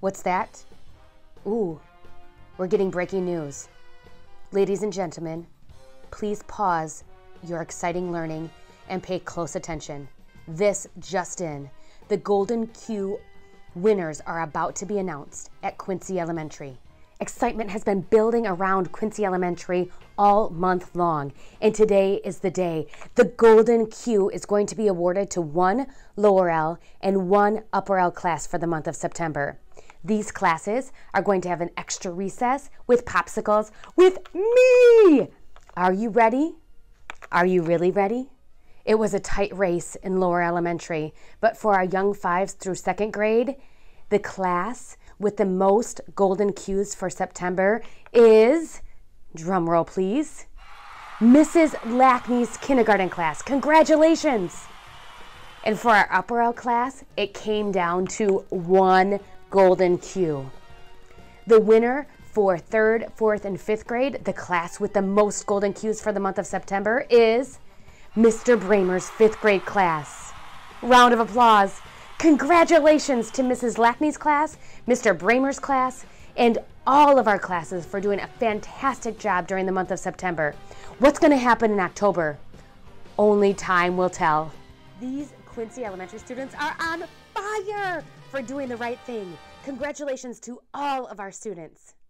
What's that? Ooh, we're getting breaking news. Ladies and gentlemen, please pause your exciting learning and pay close attention. This just in, the Golden Q winners are about to be announced at Quincy Elementary. Excitement has been building around Quincy Elementary all month long, and today is the day. The Golden Q is going to be awarded to one lower L and one upper L class for the month of September. These classes are going to have an extra recess with popsicles with me. Are you ready? Are you really ready? It was a tight race in lower elementary, but for our young 5s through 2nd grade, the class with the most Golden Qs for September is, drum roll please, Mrs. Lackney's kindergarten class. Congratulations! And for our upper L class, it came down to one Golden Q. The winner for 3rd, 4th, and 5th grade, the class with the most Golden Qs for the month of September, is Mr. Bramer's 5th grade class. Round of applause. Congratulations to Mrs. Lackney's class, Mr. Bramer's class, and all of our classes for doing a fantastic job during the month of September. What's going to happen in October? Only time will tell. These Quincy Elementary students are on fire for doing the right thing. Congratulations to all of our students.